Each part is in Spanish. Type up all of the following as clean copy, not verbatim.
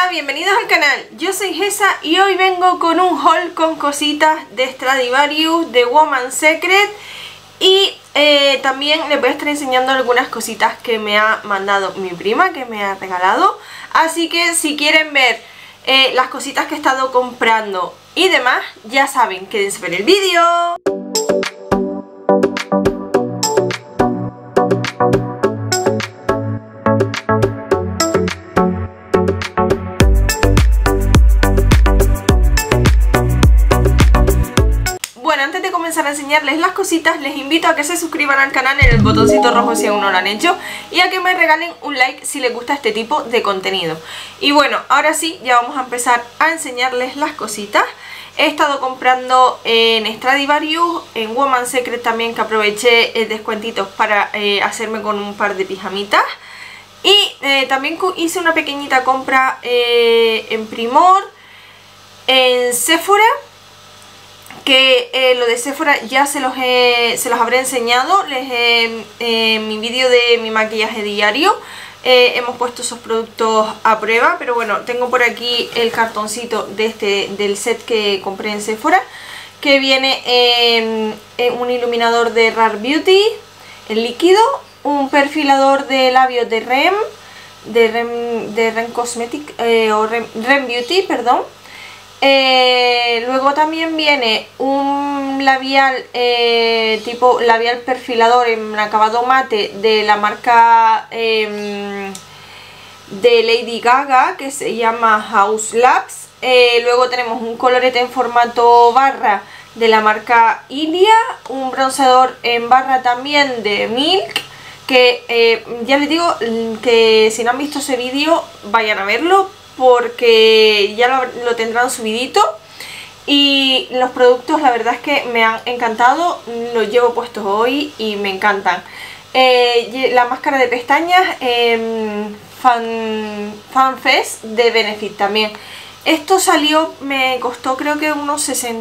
Hola, bienvenidos al canal, yo soy Gesa y hoy vengo con un haul con cositas de Stradivarius, de Woman's Secret y también les voy a estar enseñando algunas cositas que me ha mandado mi prima, que me ha regalado. Así que si quieren ver las cositas que he estado comprando y demás, ya saben, quédense ver el vídeo. Antes de comenzar a enseñarles las cositas, les invito a que se suscriban al canal en el botoncito rojo si aún no lo han hecho y a que me regalen un like si les gusta este tipo de contenido. Y bueno, ahora sí, ya vamos a empezar a enseñarles las cositas. He estado comprando en Stradivarius, en Woman's Secret también, que aproveché descuentitos para hacerme con un par de pijamitas. Y también hice una pequeñita compra en Primor, en Sephora, que lo de Sephora ya se los habré enseñado en mi vídeo de mi maquillaje diario. Hemos puesto esos productos a prueba, pero bueno, tengo por aquí el cartoncito del set que compré en Sephora, que viene en un iluminador de Rare Beauty, el líquido, un perfilador de labios de Rem Cosmetic, o Rem Beauty, perdón. Luego también viene un labial tipo labial perfilador en acabado mate de la marca de Lady Gaga, que se llama House Labs. Luego tenemos un colorete en formato barra de la marca Ilia, un bronceador en barra también de Milk, que ya les digo que si no han visto ese vídeo vayan a verlo, porque ya lo tendrán subidito. Y los productos la verdad es que me han encantado, los llevo puestos hoy y me encantan. La máscara de pestañas FanFest de Benefit también. Esto salió, me costó creo que unos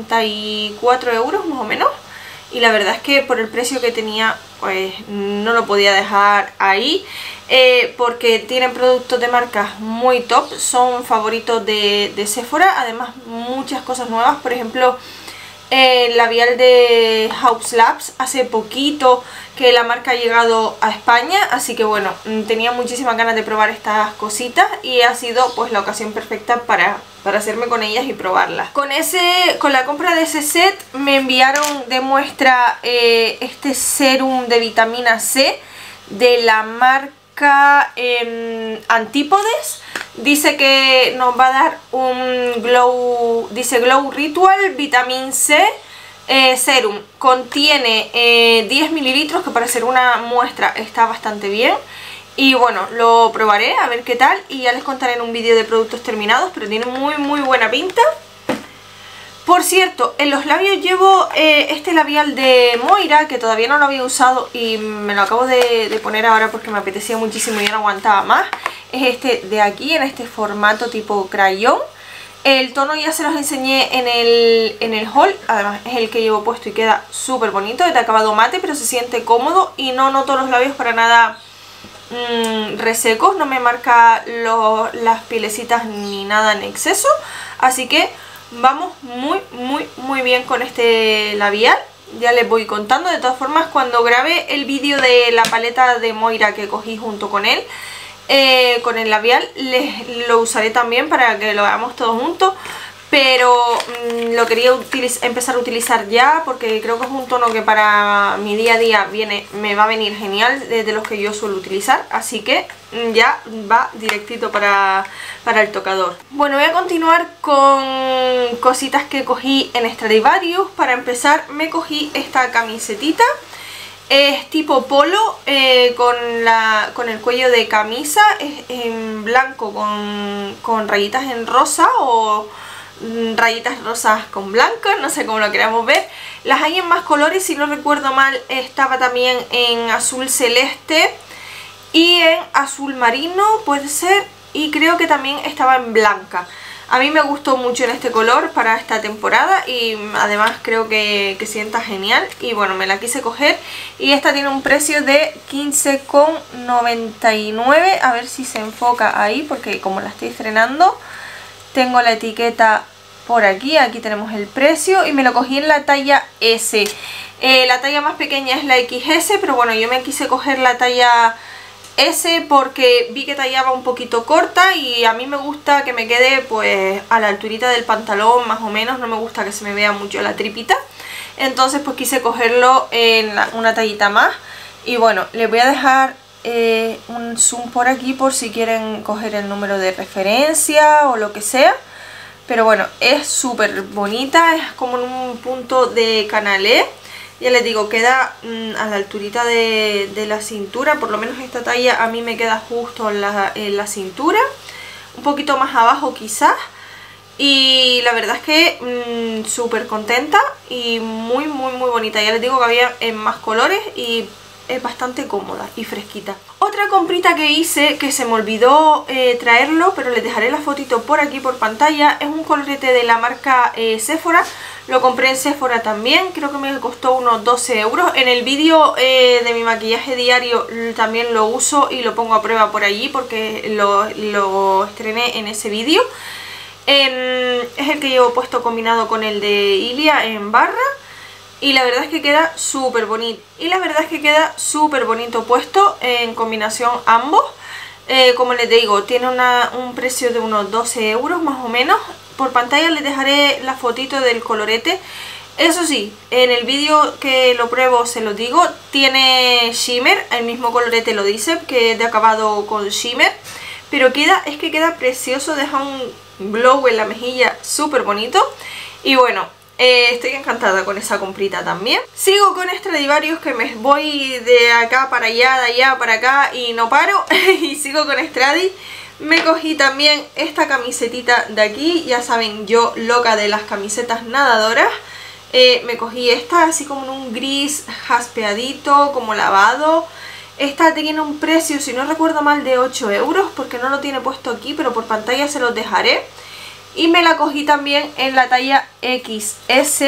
64 euros más o menos. Y la verdad es que por el precio que tenía, pues no lo podía dejar ahí, porque tienen productos de marcas muy top, son favoritos de Sephora. Además muchas cosas nuevas, por ejemplo el labial de House Labs, hace poquito que la marca ha llegado a España, así que bueno, tenía muchísimas ganas de probar estas cositas y ha sido pues la ocasión perfecta para hacerme con ellas y probarlas. Con la compra de ese set me enviaron de muestra este serum de vitamina C de la marca Antípodes. Dice que nos va a dar un glow, dice Glow Ritual Vitamin C Serum. Contiene 10 mililitros, que para ser una muestra está bastante bien. Y bueno, lo probaré a ver qué tal y ya les contaré en un vídeo de productos terminados, pero tiene muy buena pinta. Por cierto, en los labios llevo este labial de Moira, que todavía no lo había usado y me lo acabo de poner ahora porque me apetecía muchísimo y ya no aguantaba más. Es este de aquí, en este formato tipo crayón. El tono ya se los enseñé en el haul, además es el que llevo puesto y queda súper bonito, es de acabado mate, pero se siente cómodo y no noto los labios para nada resecos, no me marca las pielecitas ni nada en exceso, así que vamos muy bien con este labial. Ya les voy contando. De todas formas, cuando grabe el vídeo de la paleta de Moira que cogí junto con él, con el labial, lo usaré también para que lo hagamos todos juntos, pero lo quería empezar a utilizar ya porque creo que es un tono que para mi día a día me va a venir genial, de los que yo suelo utilizar, así que ya va directito para el tocador. Bueno, voy a continuar con cositas que cogí en Stradivarius. Para empezar me cogí esta camisetita. Es tipo polo, con el cuello de camisa, es en blanco con rayitas en rosa o rayitas rosas con blanco, no sé cómo lo queramos ver. Las hay en más colores, si no recuerdo mal estaba también en azul celeste y en azul marino, puede ser, y creo que también estaba en blanca. A mí me gustó mucho en este color para esta temporada y además creo que sienta genial. Y bueno, me la quise coger y esta tiene un precio de 15,99. A ver si se enfoca ahí porque como la estoy estrenando, tengo la etiqueta por aquí. Aquí tenemos el precio y me lo cogí en la talla S. La talla más pequeña es la XS, pero bueno, yo me quise coger la talla S porque vi que tallaba un poquito corta y a mí me gusta que me quede pues a la alturita del pantalón más o menos, no me gusta que se me vea mucho la tripita, entonces pues quise cogerlo en una tallita más. Y bueno, les voy a dejar un zoom por aquí por si quieren coger el número de referencia o lo que sea. Pero bueno, es súper bonita, es como en un punto de canalé. Ya les digo, queda a la alturita de la cintura, por lo menos esta talla a mí me queda justo en la cintura, un poquito más abajo quizás. Y la verdad es que súper contenta y muy bonita. Ya les digo que había en más colores y es bastante cómoda y fresquita. Otra comprita que hice, que se me olvidó traerlo, pero les dejaré la fotito por aquí por pantalla, es un colorete de la marca Sephora. Lo compré en Sephora también, creo que me costó unos 12 euros. En el vídeo de mi maquillaje diario también lo uso y lo pongo a prueba por allí porque lo estrené en ese vídeo. Es el que llevo puesto combinado con el de Ilia en barra. Y la verdad es que queda súper bonito. Puesto en combinación ambos. Como les digo, tiene un precio de unos 12 euros más o menos. Por pantalla les dejaré la fotito del colorete. Eso sí, en el vídeo que lo pruebo se lo digo, tiene shimmer, el mismo colorete lo dice, que es de acabado con shimmer. Pero queda precioso, deja un glow en la mejilla súper bonito. Y bueno, estoy encantada con esa comprita también. Sigo con Stradivarius, que me voy de acá para allá, de allá para acá y no paro. Y sigo con Stradi. Me cogí también esta camisetita de aquí, ya saben, yo loca de las camisetas nadadoras. Me cogí esta así como en un gris jaspeadito, como lavado. Esta tiene un precio, si no recuerdo mal, de 8 euros, porque no lo tiene puesto aquí, pero por pantalla se los dejaré. Y me la cogí también en la talla XS.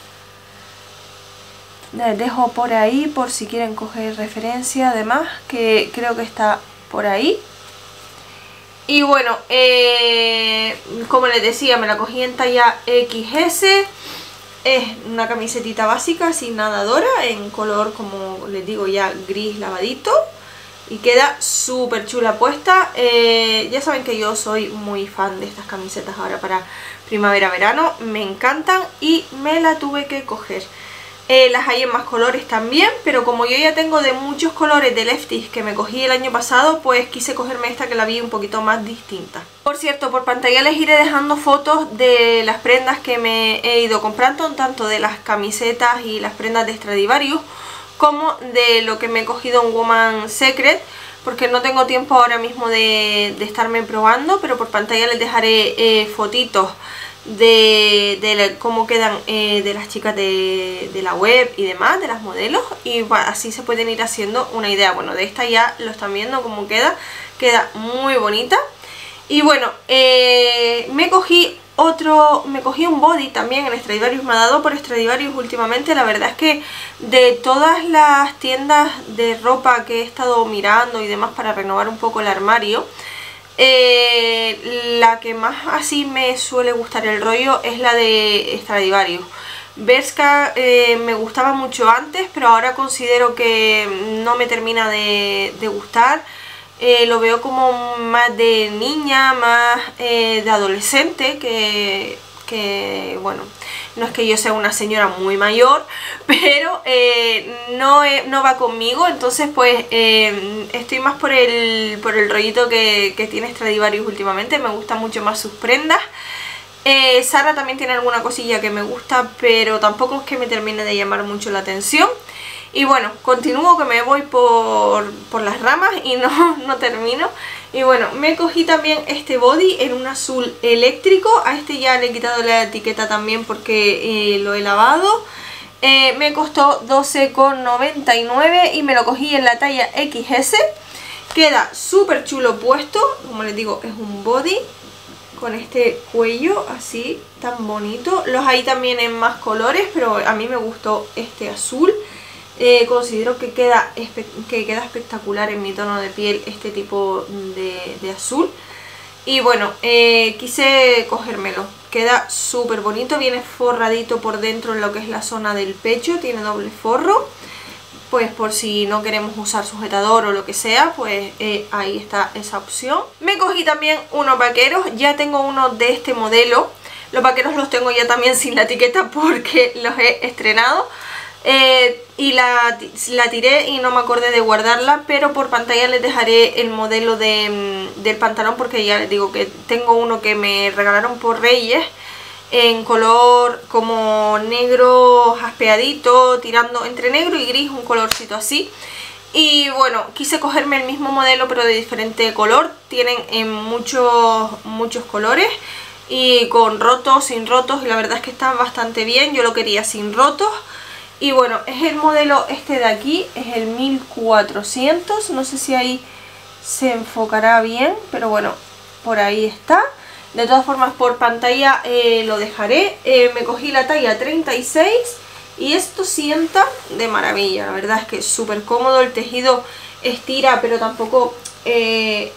Les dejo por ahí por si quieren coger referencia, además, que creo que está por ahí. Y bueno, como les decía, me la cogí en talla XS. Es una camisetita básica, sin nadadora, en color, como les digo, ya gris lavadito. Y queda súper chula puesta. Ya saben que yo soy muy fan de estas camisetas ahora para primavera-verano. Me encantan y me la tuve que coger. Las hay en más colores también, pero como yo ya tengo de muchos colores de Lefties que me cogí el año pasado, pues quise cogerme esta que la vi un poquito más distinta. Por cierto, por pantalla les iré dejando fotos de las prendas que me he ido comprando, tanto de las camisetas y las prendas de Stradivarius, como de lo que me he cogido en Woman Secret, porque no tengo tiempo ahora mismo de estarme probando, pero por pantalla les dejaré fotitos de cómo quedan de las chicas de la web y demás, de las modelos, y bueno, así se pueden ir haciendo una idea. Bueno, de esta ya lo están viendo cómo queda muy bonita. Y bueno, me cogí un body también en Stradivarius. Me ha dado por Stradivarius últimamente. La verdad es que de todas las tiendas de ropa que he estado mirando y demás para renovar un poco el armario, la que más así me suele gustar el rollo es la de Stradivarius. Bershka me gustaba mucho antes, pero ahora considero que no me termina de gustar. Lo veo como más de niña, más de adolescente, que bueno, no es que yo sea una señora muy mayor, pero no va conmigo. Entonces pues estoy más por el rollito que tiene Stradivarius últimamente. Me gustan mucho más sus prendas. Zara también tiene alguna cosilla que me gusta, pero tampoco es que me termine de llamar mucho la atención. Y bueno, continúo, que me voy por las ramas y no termino. Y bueno, me cogí también este body en un azul eléctrico. A este ya le he quitado la etiqueta también porque lo he lavado. Me costó 12,99 y me lo cogí en la talla XS. Queda súper chulo puesto. Como les digo, es un body. con este cuello así tan bonito. Los hay también en más colores, pero a mí me gustó este azul. Considero que queda espectacular en mi tono de piel este tipo de azul. Y bueno, quise cogérmelo. Queda súper bonito, viene forradito por dentro en lo que es la zona del pecho, tiene doble forro. Pues por si no queremos usar sujetador o lo que sea, pues ahí está esa opción. Me cogí también unos vaqueros, ya tengo uno de este modelo. Los vaqueros los tengo ya también sin la etiqueta porque los he estrenado. Y la tiré y no me acordé de guardarla, pero por pantalla les dejaré el modelo del pantalón porque ya les digo que tengo uno que me regalaron por Reyes en color como negro jaspeadito, tirando entre negro y gris, un colorcito así. Y bueno, quise cogerme el mismo modelo pero de diferente color. Tienen en muchos colores y con rotos, sin rotos, y la verdad es que están bastante bien. Yo lo quería sin rotos. Y bueno, es el modelo este de aquí, es el 1400, no sé si ahí se enfocará bien, pero bueno, por ahí está. De todas formas por pantalla lo dejaré. Me cogí la talla 36 y esto sienta de maravilla. La verdad es que es súper cómodo, el tejido estira pero tampoco es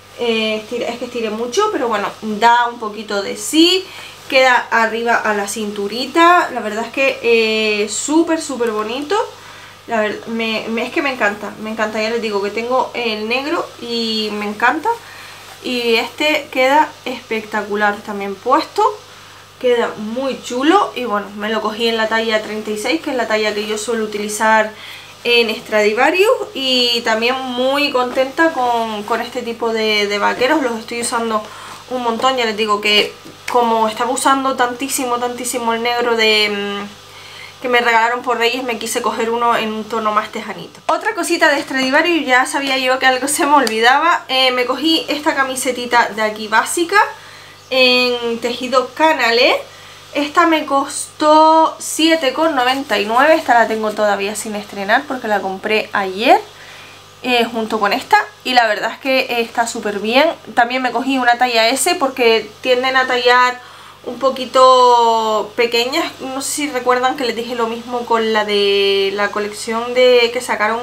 que estire mucho, pero bueno, da un poquito de sí. Queda arriba a la cinturita, la verdad es que súper bonito. La verdad, es que me encanta, ya les digo que tengo el negro y me encanta. Y este queda espectacular también puesto, queda muy chulo. Y bueno, me lo cogí en la talla 36, que es la talla que yo suelo utilizar en Stradivarius. Y también muy contenta con este tipo de vaqueros, los estoy usando un montón. Ya les digo que como estaba usando tantísimo el negro que me regalaron por Reyes, me quise coger uno en un tono más tejanito. Otra cosita de Stradivarius, ya sabía yo que algo se me olvidaba, me cogí esta camisetita de aquí básica en tejido canalé. Esta me costó 7,99, esta la tengo todavía sin estrenar porque la compré ayer junto con esta, y la verdad es que está súper bien. También me cogí una talla S porque tienden a tallar un poquito pequeñas. No sé si recuerdan que les dije lo mismo con la de la colección que sacaron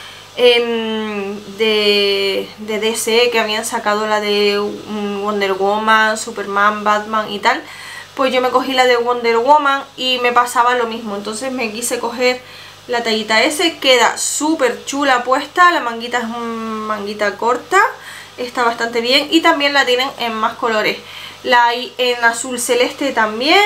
de DC, que habían sacado la de Wonder Woman, Superman, Batman y tal. Pues yo me cogí la de Wonder Woman y me pasaba lo mismo, entonces me quise coger la tallita S. Queda súper chula puesta, la manguita es una manguita corta, está bastante bien y también la tienen en más colores. La hay en azul celeste también,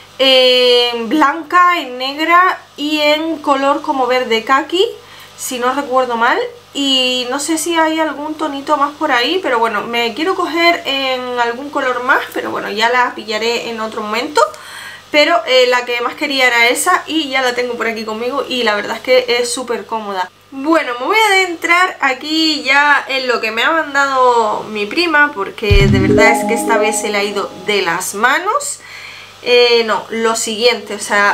en blanca, en negra y en color como verde kaki, si no recuerdo mal. Y no sé si hay algún tonito más por ahí, pero bueno, me quiero coger en algún color más, pero bueno, ya la pillaré en otro momento. Pero la que más quería era esa y ya la tengo por aquí conmigo y la verdad es que es súper cómoda. Bueno, me voy a adentrar aquí ya en lo que me ha mandado mi prima, porque de verdad es que esta vez se le ha ido de las manos. No, lo siguiente, o sea,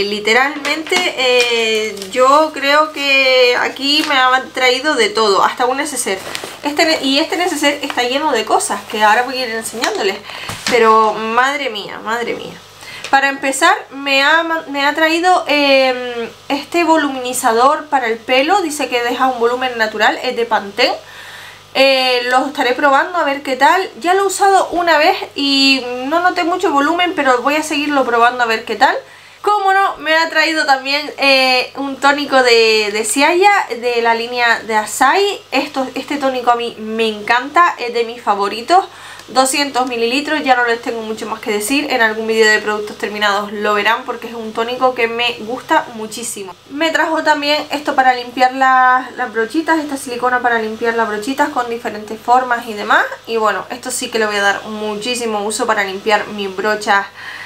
literalmente yo creo que aquí me han traído de todo, hasta un neceser. Y este neceser está lleno de cosas que ahora voy a ir enseñándoles, pero madre mía, madre mía. Para empezar me ha traído este voluminizador para el pelo, dice que deja un volumen natural, es de Pantene. Lo estaré probando a ver qué tal. Ya lo he usado una vez y no noté mucho volumen, pero voy a seguirlo probando a ver qué tal. Como no, me ha traído también un tónico de Ciaya, de la línea de Asai. Este tónico a mí me encanta, es de mis favoritos. 200 mililitros, ya no les tengo mucho más que decir. En algún vídeo de productos terminados lo verán porque es un tónico que me gusta muchísimo. Me trajo también esto para limpiar las brochitas, esta silicona para limpiar las brochitas con diferentes formas y demás. Y bueno, esto sí que le voy a dar muchísimo uso para limpiar mis brochas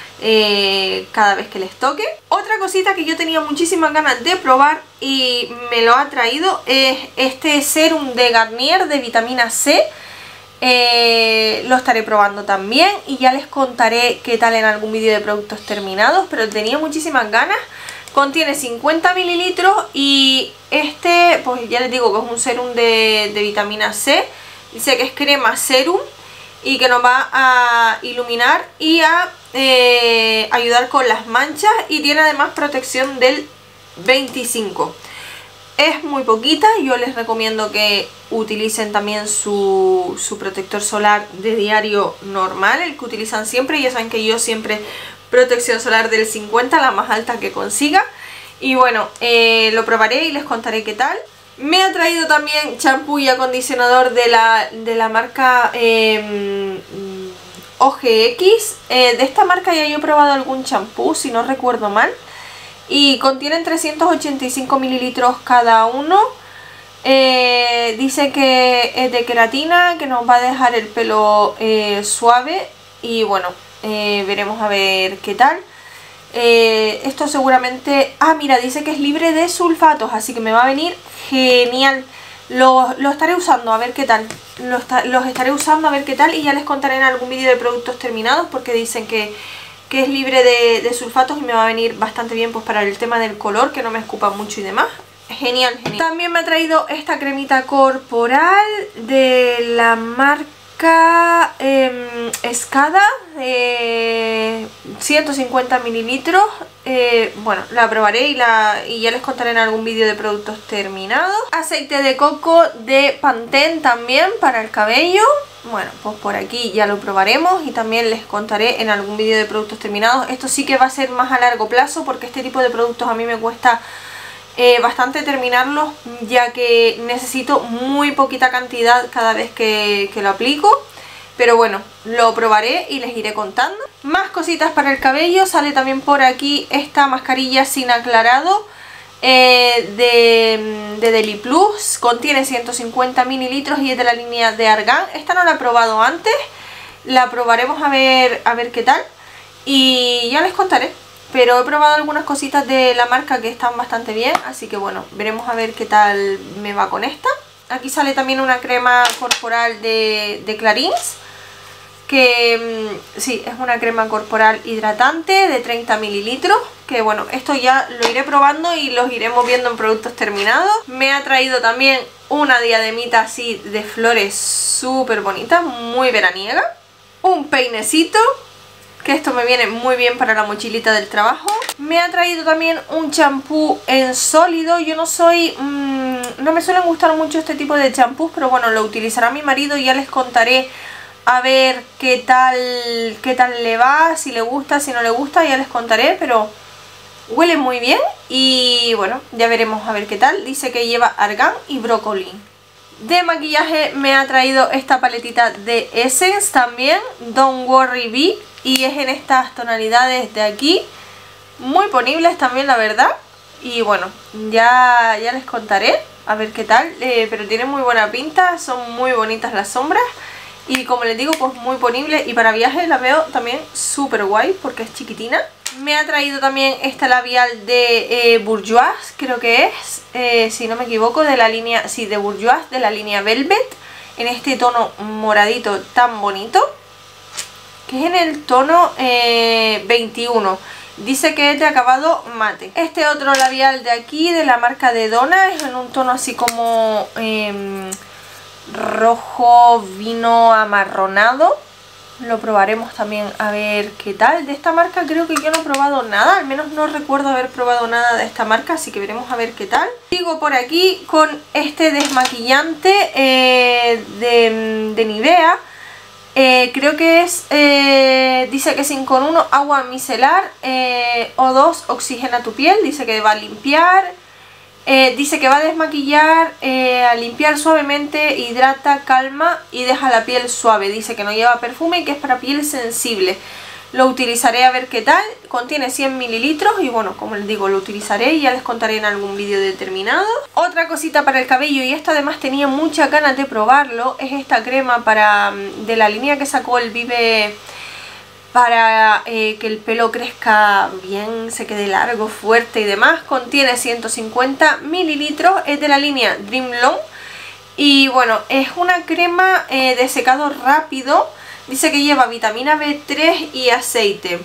cada vez que les toque. Otra cosita que yo tenía muchísimas ganas de probar y me lo ha traído es este serum de Garnier de vitamina C. Lo estaré probando también y ya les contaré qué tal en algún vídeo de productos terminados, pero tenía muchísimas ganas. Contiene 50 mililitros y este, pues ya les digo que es un serum de vitamina C. Dice que es crema serum y que nos va a iluminar y a ayudar con las manchas, y tiene además protección del 25. Es muy poquita, yo les recomiendo que utilicen también su protector solar de diario normal, el que utilizan siempre. Ya saben que yo siempre protección solar del 50, la más alta que consiga. Y bueno, lo probaré y les contaré qué tal. Me ha traído también champú y acondicionador de la marca OGX. De esta marca ya yo he probado algún champú, si no recuerdo mal. Y contienen 385 mililitros cada uno. Dice que es de queratina, que nos va a dejar el pelo suave. Y bueno, veremos a ver qué tal. Esto seguramente... Ah, mira, dice que es libre de sulfatos, así que me va a venir genial. Lo estaré usando a ver qué tal. Los estaré usando a ver qué tal, y ya les contaré en algún vídeo de productos terminados, porque dicen que es libre de sulfatos y me va a venir bastante bien pues para el tema del color, que no me escupa mucho y demás. Genial, genial. También me ha traído esta cremita corporal de la marca Escada, 150 mililitros. Bueno, la probaré y ya les contaré en algún vídeo de productos terminados. Aceite de coco de Pantene también para el cabello. Bueno, pues por aquí ya lo probaremos y también les contaré en algún vídeo de productos terminados. Esto sí que va a ser más a largo plazo, porque este tipo de productos a mí me cuesta bastante terminarlos, ya que necesito muy poquita cantidad cada vez que lo aplico. Pero bueno, lo probaré y les iré contando. Más cositas para el cabello. Sale también por aquí esta mascarilla sin aclarado de Deli Plus. Contiene 150 mililitros y es de la línea de Argan. Esta no la he probado antes. La probaremos a ver qué tal. Y ya les contaré. Pero he probado algunas cositas de la marca que están bastante bien. Así que bueno, veremos a ver qué tal me va con esta. Aquí sale también una crema corporal de Clarins, que sí, es una crema corporal hidratante de 30 mililitros. Que bueno, esto ya lo iré probando y los iremos viendo en productos terminados. Me ha traído también una diademita así de flores súper bonita, muy veraniega. Un peinecito, que esto me viene muy bien para la mochilita del trabajo. Me ha traído también un champú en sólido. Yo no soy... no me suelen gustar mucho este tipo de champús, pero bueno, lo utilizará mi marido y ya les contaré a ver qué tal le va, si le gusta, si no le gusta, ya les contaré, pero huele muy bien y bueno, ya veremos a ver qué tal. Dice que lleva argán y brócoli. De maquillaje me ha traído esta paletita de Essence también, Don't Worry Be, y es en estas tonalidades de aquí, muy ponibles también la verdad. Y bueno, ya les contaré a ver qué tal, pero tiene muy buena pinta, son muy bonitas las sombras. Y como les digo, pues muy ponible, y para viajes la veo también súper guay porque es chiquitina. Me ha traído también esta labial de Bourjois, creo que es, si no me equivoco, de la línea, sí, de Bourjois, de la línea Velvet, en este tono moradito tan bonito, que es en el tono 21. Dice que es de acabado mate. Este otro labial de aquí, de la marca de Donna, es en un tono así como... rojo vino amarronado. Lo probaremos también a ver qué tal. De esta marca creo que yo no he probado nada, al menos no recuerdo haber probado nada de esta marca, así que veremos a ver qué tal. Sigo por aquí con este desmaquillante de Nivea. Creo que es, dice que 5 en 1, agua micelar, O2, oxigena tu piel. Dice que va a limpiar. Dice que va a desmaquillar, a limpiar suavemente, hidrata, calma y deja la piel suave. Dice que no lleva perfume y que es para piel sensible. Lo utilizaré a ver qué tal. Contiene 100 mililitros y bueno, como les digo, lo utilizaré y ya les contaré en algún vídeo determinado. Otra cosita para el cabello, y esto además tenía muchas ganas de probarlo, es esta crema de la línea que sacó el Vive, para que el pelo crezca bien, se quede largo, fuerte y demás. Contiene 150 mililitros, es de la línea Dream Long. Y bueno, es una crema de secado rápido. Dice que lleva vitamina B3 y aceite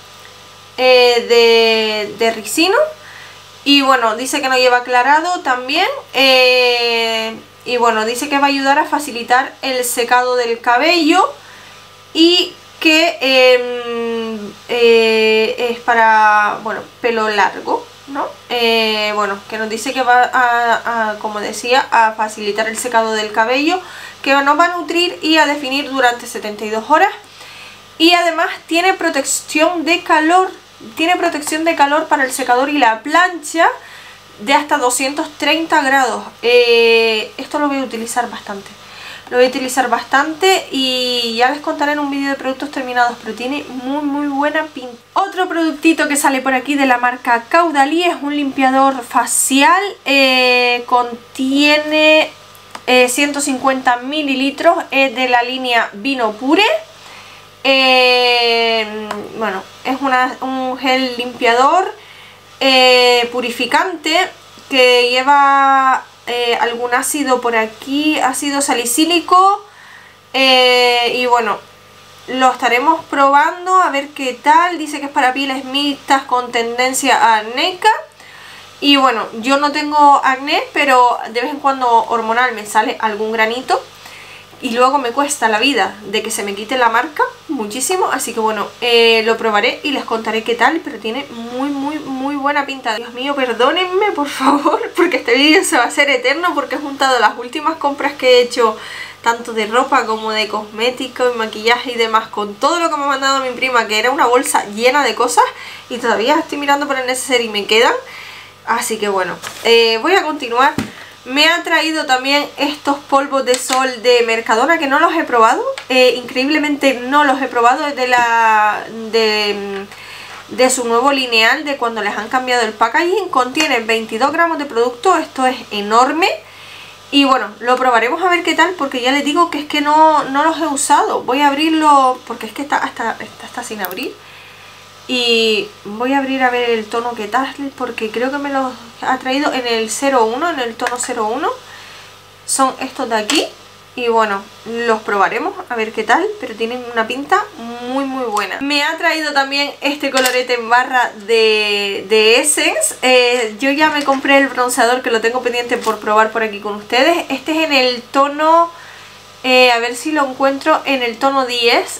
de ricino. Y bueno, dice que no lleva aclarado también. Y bueno, dice que va a ayudar a facilitar el secado del cabello. y que es para, bueno, pelo largo, ¿no? Bueno, que nos dice que va como decía, a facilitar el secado del cabello, que nos va a nutrir y a definir durante 72 horas. Y además tiene protección de calor. Tiene protección de calor para el secador y la plancha de hasta 230 grados. Esto lo voy a utilizar bastante. Lo voy a utilizar bastante y ya les contaré en un vídeo de productos terminados, pero tiene muy buena pinta. Otro productito que sale por aquí de la marca Caudalie es un limpiador facial. Contiene 150 mililitros, es de la línea Vino Pure. Bueno, es un gel limpiador purificante que lleva algún ácido por aquí, ácido salicílico, y bueno, lo estaremos probando a ver qué tal. Dice que es para pieles mixtas con tendencia acnéica. Y bueno, yo no tengo acné, pero de vez en cuando hormonal me sale algún granito. Y luego me cuesta la vida de que se me quite la marca muchísimo. Así que bueno, lo probaré y les contaré qué tal. Pero tiene muy buena pinta. Dios mío, perdónenme por favor, porque este vídeo se va a hacer eterno, porque he juntado las últimas compras que he hecho, tanto de ropa como de cosméticos y maquillaje y demás, con todo lo que me ha mandado mi prima, que era una bolsa llena de cosas. Y todavía estoy mirando por el neceser y me quedan. Así que bueno, voy a continuar. Me ha traído también estos polvos de sol de Mercadona, que no los he probado. Increíblemente no los he probado. Es de su nuevo lineal, de cuando les han cambiado el packaging. Contiene 22 gramos de producto. Esto es enorme. Y bueno, lo probaremos a ver qué tal, porque ya les digo que es que no los he usado. Voy a abrirlo porque es que está sin abrir. Y voy a abrir a ver el tono que tal, porque creo que me los ha traído en el 01, en el tono 01. Son estos de aquí. Y bueno, los probaremos a ver qué tal, pero tienen una pinta muy buena. Me ha traído también este colorete en barra de Essence. Yo ya me compré el bronceador, que lo tengo pendiente por probar por aquí con ustedes. Este es en el tono... a ver si lo encuentro en el tono 10,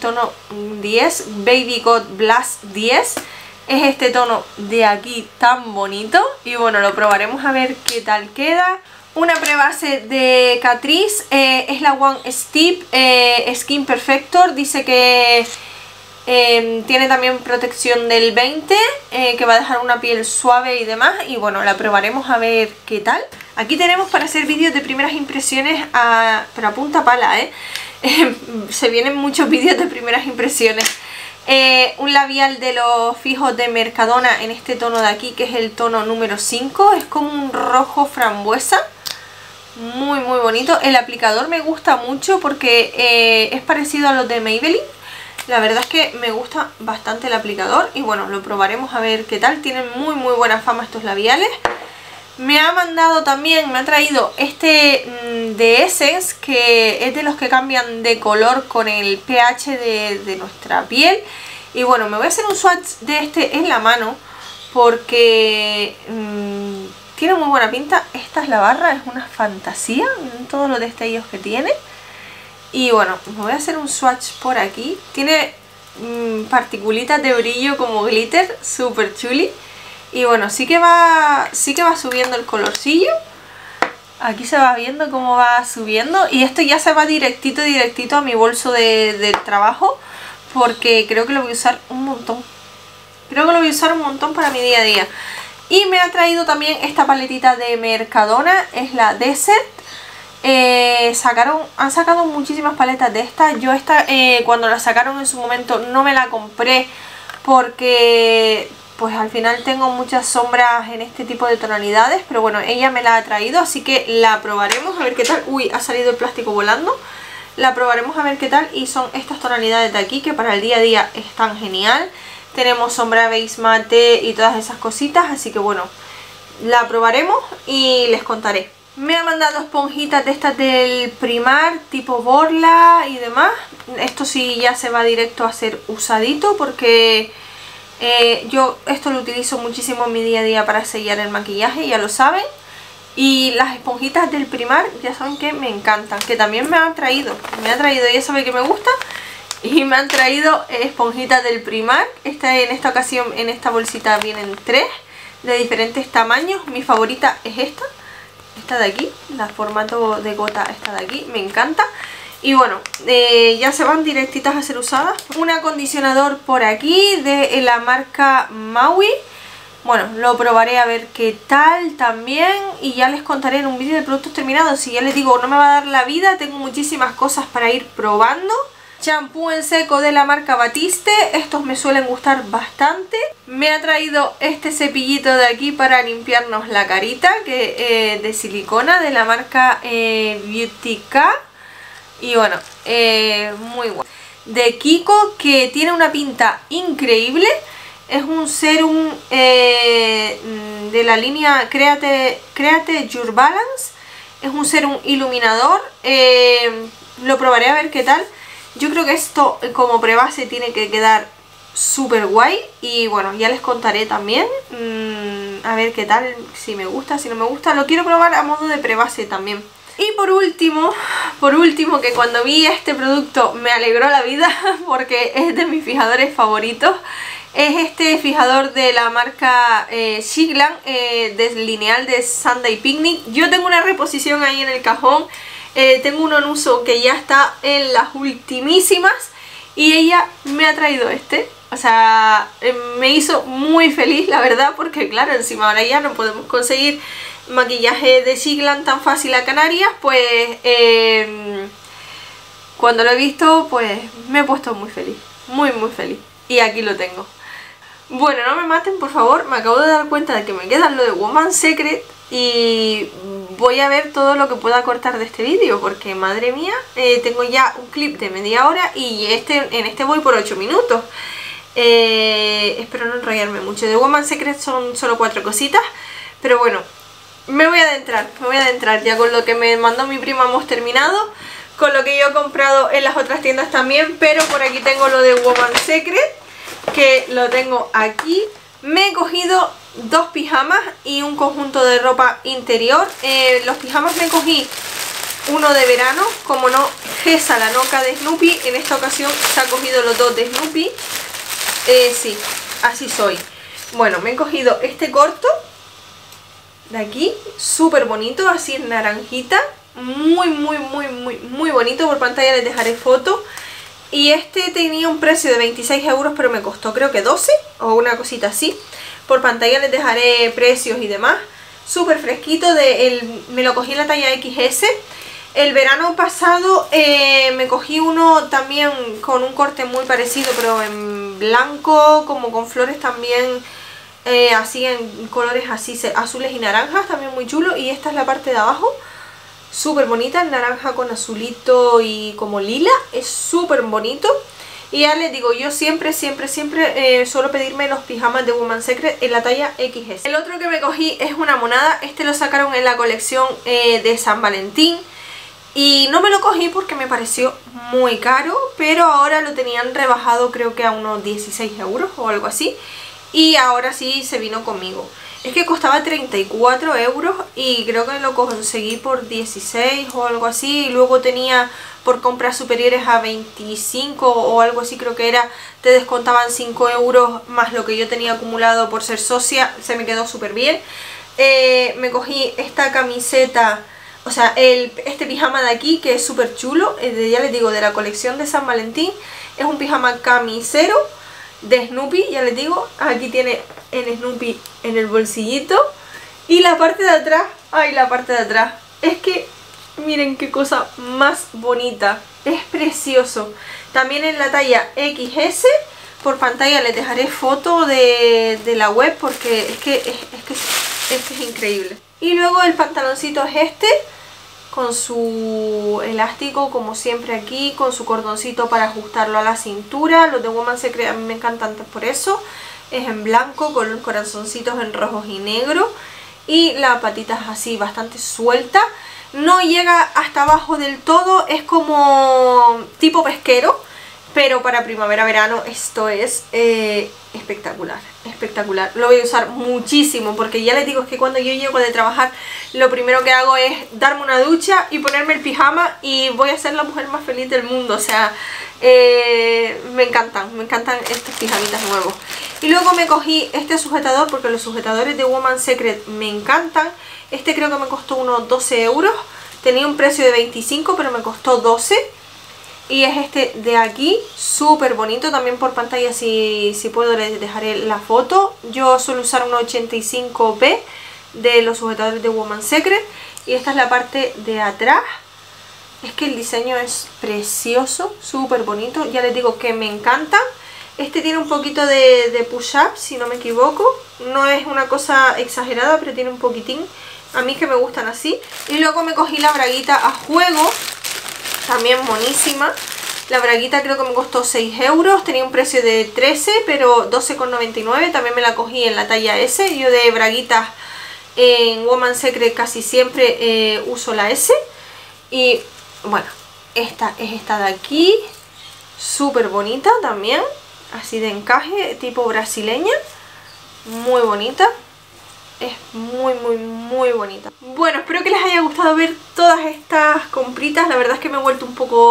Baby God Blast 10. Es este tono de aquí tan bonito. Y bueno, lo probaremos a ver qué tal queda. Una prebase de Catrice, es la One Step Skin Perfector. Dice que tiene también protección del 20, que va a dejar una piel suave y demás. Y bueno, la probaremos a ver qué tal. Aquí tenemos para hacer vídeos de primeras impresiones, pero a punta pala, se vienen muchos vídeos de primeras impresiones. Un labial de los fijos de Mercadona en este tono de aquí, que es el tono número 5. Es como un rojo frambuesa. Muy bonito. El aplicador me gusta mucho porque es parecido a los de Maybelline. La verdad es que me gusta bastante el aplicador. Y bueno, lo probaremos a ver qué tal. Tienen muy buena fama estos labiales. Me ha mandado también, me ha traído este de Essence, que es de los que cambian de color con el pH de nuestra piel. Y bueno, me voy a hacer un swatch de este en la mano, porque tiene muy buena pinta. Esta es la barra, es una fantasía en todos los destellos que tiene. Y bueno, me voy a hacer un swatch por aquí. Tiene particulitas de brillo como glitter, súper chuli. Y bueno, sí que va subiendo el colorcillo. Aquí se va viendo cómo va subiendo. Y esto ya se va directito a mi bolso del trabajo, porque creo que lo voy a usar un montón. Creo que lo voy a usar un montón para mi día a día. Y me ha traído también esta paletita de Mercadona. Es la Desert. Han sacado muchísimas paletas de esta. Yo esta, cuando la sacaron en su momento, no me la compré, porque... pues al final tengo muchas sombras en este tipo de tonalidades. Pero bueno, ella me la ha traído, así que la probaremos a ver qué tal. Uy, ha salido el plástico volando. La probaremos a ver qué tal. Y son estas tonalidades de aquí, que para el día a día están genial. Tenemos sombra base mate y todas esas cositas. Así que bueno, la probaremos y les contaré. Me ha mandado esponjitas de estas del Primark, tipo borla y demás. Esto sí ya se va directo a ser usadito, porque... yo esto lo utilizo muchísimo en mi día a día para sellar el maquillaje, ya lo saben. Y las esponjitas del Primark ya saben que me encantan, que también me ha traído, ella sabe que me gusta. Y me han traído esponjitas del Primark. En esta ocasión, en esta bolsita vienen 3 de diferentes tamaños. Mi favorita es esta de aquí, la formato de gota, esta de aquí, me encanta. Y bueno, ya se van directitas a ser usadas. Un acondicionador por aquí de la marca Maui. Bueno, lo probaré a ver qué tal también y ya les contaré en un vídeo de productos terminados. Si ya les digo, no me va a dar la vida, tengo muchísimas cosas para ir probando. Champú en seco de la marca Batiste, estos me suelen gustar bastante. Me ha traído este cepillito de aquí para limpiarnos la carita, que de silicona, de la marca Beautyka. Y bueno, muy bueno. De Kiko, que tiene una pinta increíble. Es un serum de la línea Create Your Balance. Es un serum iluminador. Lo probaré a ver qué tal. Yo creo que esto como prebase tiene que quedar súper guay. Y bueno, ya les contaré también. A ver qué tal, si me gusta, si no me gusta. Lo quiero probar a modo de prebase también. Y por último, que cuando vi este producto me alegró la vida porque es de mis fijadores favoritos. Es este fijador de la marca Shiglan, lineal de Sunday Picnic. Yo tengo una reposición ahí en el cajón. Tengo uno en uso que ya está en las ultimísimas. Y ella me ha traído este. O sea, me hizo muy feliz, la verdad, porque claro, encima ahora ya no podemos conseguir maquillaje de Shiglan tan fácil a Canarias. Pues cuando lo he visto, pues me he puesto muy feliz. Muy feliz. Y aquí lo tengo. Bueno, no me maten, por favor. Me acabo de dar cuenta de que me queda lo de Woman's Secret. Y voy a ver todo lo que pueda cortar de este vídeo, porque madre mía, tengo ya un clip de media hora y en este voy por 8 minutos. Espero no enrollarme mucho. De Woman's Secret son solo 4 cositas. Pero bueno, me voy a adentrar ya con lo que me mandó mi prima. Hemos terminado con lo que yo he comprado en las otras tiendas también. Pero por aquí tengo lo de Woman's Secret, que lo tengo aquí. Me he cogido 2 pijamas y un conjunto de ropa interior. Los pijamas me cogí uno de verano, como no, Gesa, la Noca de Snoopy. En esta ocasión se ha cogido los 2 de Snoopy. Sí, así soy. Bueno, me he cogido este corto de aquí, súper bonito, así en naranjita. Muy bonito. Por pantalla les dejaré foto. Y este tenía un precio de 26 euros, pero me costó creo que 12 o una cosita así. Por pantalla les dejaré precios y demás. Súper fresquito, me lo cogí en la talla XS. El verano pasado me cogí uno también con un corte muy parecido, pero en blanco, como con flores también, así en colores así azules y naranjas, también muy chulo. Y esta es la parte de abajo. Súper bonita, el naranja con azulito y como lila, es súper bonito. Y ya les digo, yo siempre suelo pedirme los pijamas de Woman's Secret en la talla XS. El otro que me cogí es una monada, este lo sacaron en la colección de San Valentín. Y no me lo cogí porque me pareció muy caro, pero ahora lo tenían rebajado creo que a unos 16 euros o algo así. Y ahora sí se vino conmigo. Es que costaba 34 euros y creo que lo conseguí por 16 o algo así. Y luego tenía por compras superiores a 25 o algo así, creo que era, te descontaban 5 euros más lo que yo tenía acumulado por ser socia. Se me quedó súper bien. Me cogí esta camiseta, o sea, este pijama de aquí, que es súper chulo. Ya les digo, de la colección de San Valentín. Es un pijama camisero de Snoopy, ya les digo. Aquí tiene el Snoopy en el bolsillito. Y la parte de atrás, ay, la parte de atrás, es que miren qué cosa más bonita. Es precioso. También en la talla XS. Por pantalla les dejaré foto de la web, porque es que es increíble. Y luego el pantaloncito es este, con su elástico como siempre aquí, con su cordoncito para ajustarlo a la cintura. Los de Woman's Secret a mí me encantan por eso. Es en blanco con los corazoncitos en rojos y negro. Y la patita es así bastante suelta. No llega hasta abajo del todo, es como tipo pesquero, pero para primavera-verano esto es espectacular, espectacular. Lo voy a usar muchísimo porque ya les digo, es que cuando yo llego de trabajar lo primero que hago es darme una ducha y ponerme el pijama y voy a ser la mujer más feliz del mundo. O sea, me encantan estos pijamitas nuevos. Y luego me cogí este sujetador porque los sujetadores de Woman's Secret me encantan. Este creo que me costó unos 12 euros. Tenía un precio de 25 pero me costó 12. Y es este de aquí, súper bonito, también por pantalla si puedo les dejaré la foto. Yo suelo usar un 85B de los sujetadores de Woman's Secret. Y esta es la parte de atrás. Es que el diseño es precioso, súper bonito, ya les digo que me encanta. Este tiene un poquito de push-up, si no me equivoco. No es una cosa exagerada, pero tiene un poquitín. A mí que me gustan así. Y luego me cogí la braguita a juego. También monísima. La braguita creo que me costó 6 euros. Tenía un precio de 13, pero 12,99. También me la cogí en la talla S. Yo de braguitas en Woman's Secret casi siempre uso la S. Y bueno, esta es esta de aquí. Súper bonita también. Así de encaje, tipo brasileña. Muy bonita. Es muy bonita. Bueno, espero que les haya gustado ver todas estas compritas. La verdad es que me he vuelto un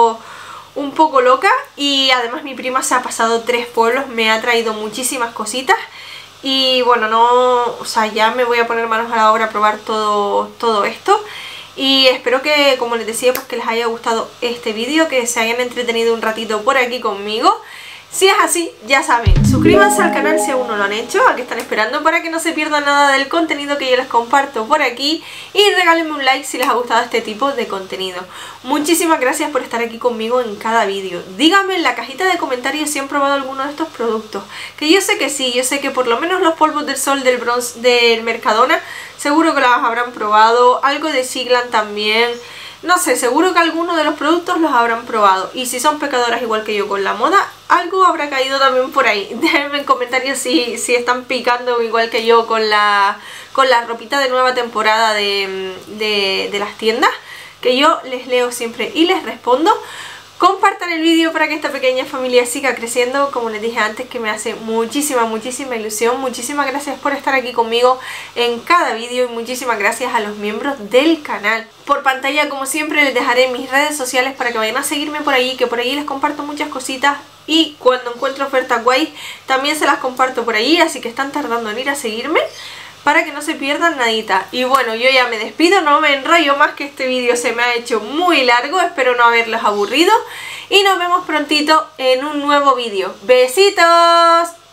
poco loca. Y además mi prima se ha pasado 3 pueblos. Me ha traído muchísimas cositas. Y bueno, o sea, ya me voy a poner manos a la obra a probar todo esto. Y espero que, como les decía, pues que les haya gustado este vídeo. Que se hayan entretenido un ratito por aquí conmigo. Si es así, ya saben, suscríbanse al canal si aún no lo han hecho, a que están esperando para que no se pierdan nada del contenido que yo les comparto por aquí y regálenme un like si les ha gustado este tipo de contenido. Muchísimas gracias por estar aquí conmigo en cada vídeo. Díganme en la cajita de comentarios si han probado alguno de estos productos, que yo sé que sí, yo sé que por lo menos los polvos del sol del bronce del Mercadona seguro que los habrán probado, algo de Siglan también. No sé, seguro que alguno de los productos los habrán probado. Y si son pecadoras igual que yo con la moda, algo habrá caído también por ahí. Déjenme en comentarios si están picando igual que yo con la ropita de nueva temporada de las tiendas. Que yo les leo siempre y les respondo. Compartan el vídeo para que esta pequeña familia siga creciendo, como les dije antes, que me hace muchísima ilusión. Muchísimas gracias por estar aquí conmigo en cada vídeo y muchísimas gracias a los miembros del canal. Por pantalla, como siempre, les dejaré mis redes sociales para que vayan a seguirme por ahí, que por ahí les comparto muchas cositas y cuando encuentro ofertas guays también se las comparto por ahí, así que están tardando en ir a seguirme para que no se pierdan nadita. Y bueno, yo ya me despido, no me enrollo más, que este vídeo se me ha hecho muy largo. Espero no haberlos aburrido y nos vemos prontito en un nuevo vídeo. ¡Besitos!